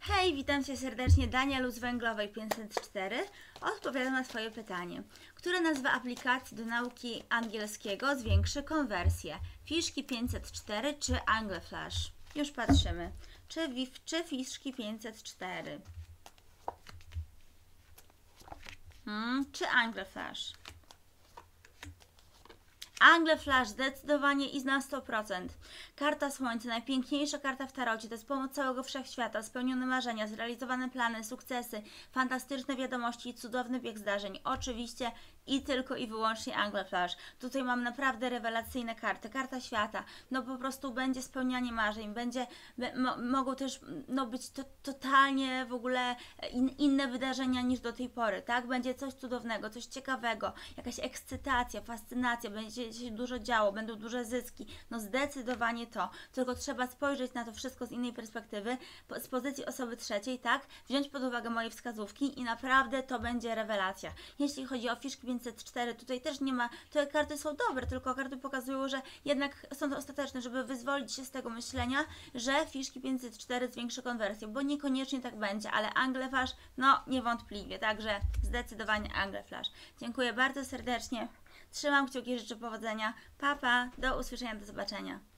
Hej, witam Cię serdecznie, Danielu z Węglowej 504. Odpowiadam na Twoje pytanie. Która nazwa aplikacji do nauki angielskiego zwiększy konwersję? Fiszki 504 czy Angleflash? Już patrzymy. Czy Fiszki 504? Czy Angleflash? Angleflash zdecydowanie i na 100%. Karta Słońca, najpiękniejsza karta w tarocie, to jest pomoc całego wszechświata, spełnione marzenia, zrealizowane plany, sukcesy, fantastyczne wiadomości i cudowny bieg zdarzeń. Oczywiście i tylko i wyłącznie Angleflash. Tutaj mam naprawdę rewelacyjne karty. Karta świata, no po prostu będzie spełnianie marzeń, mogą też być totalnie w ogóle inne wydarzenia niż do tej pory, tak? Będzie coś cudownego, coś ciekawego, jakaś ekscytacja, fascynacja, będzie się dużo działo, będą duże zyski, no zdecydowanie to, tylko trzeba spojrzeć na to wszystko z innej perspektywy, z pozycji osoby trzeciej, tak? Wziąć pod uwagę moje wskazówki i naprawdę to będzie rewelacja. Jeśli chodzi o Fiszki 504, tutaj też nie ma, te karty są dobre, tylko karty pokazują, że jednak są to ostateczne, żeby wyzwolić się z tego myślenia, że Fiszki 504 zwiększy konwersję, bo niekoniecznie tak będzie, ale Angleflash, no niewątpliwie, także zdecydowanie Angleflash. Dziękuję bardzo serdecznie. Trzymam kciuki, życzę powodzenia. Pa, pa, do usłyszenia, do zobaczenia.